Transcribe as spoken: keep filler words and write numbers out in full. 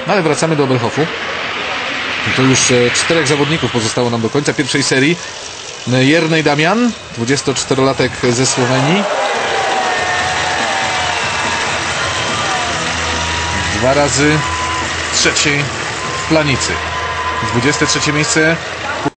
No ale wracamy do Oberhofu. To już czterech zawodników pozostało nam do końca pierwszej serii. Jernej Damian, dwudziestoczterolatek ze Słowenii. Dwa razy trzeci w Planicy. dwudzieste trzecie miejsce